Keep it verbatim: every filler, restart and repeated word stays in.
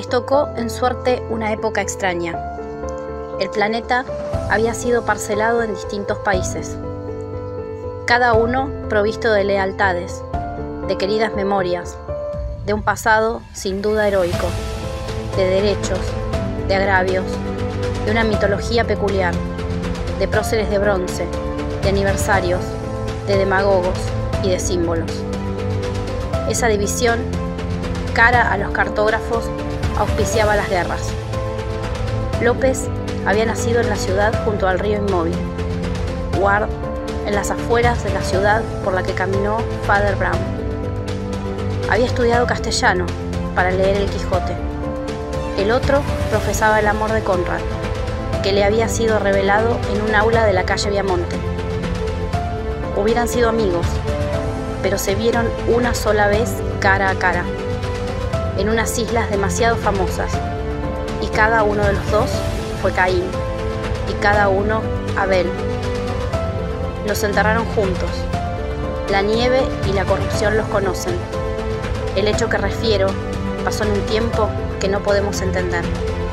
tocó en suerte una época extraña. El planeta había sido parcelado en distintos países, cada uno provisto de lealtades, de queridas memorias, de un pasado sin duda heroico, de derechos, de agravios, de una mitología peculiar, de próceres de bronce, de aniversarios, de demagogos y de símbolos. Esa división, cara a los cartógrafos, auspiciaba las guerras. López había nacido en la ciudad junto al río Inmóvil, Ward en las afueras de la ciudad por la que caminó Father Brown. Había estudiado castellano para leer el Quijote. El otro profesaba el amor de Conrad, que le había sido revelado en un aula de la calle Viamonte. Hubieran sido amigos, pero se vieron una sola vez cara a cara, en unas islas demasiado famosas, y cada uno de los dos fue Caín, y cada uno Abel. Los enterraron juntos. La nieve y la corrupción los conocen. El hecho que refiero pasó en un tiempo que no podemos entender.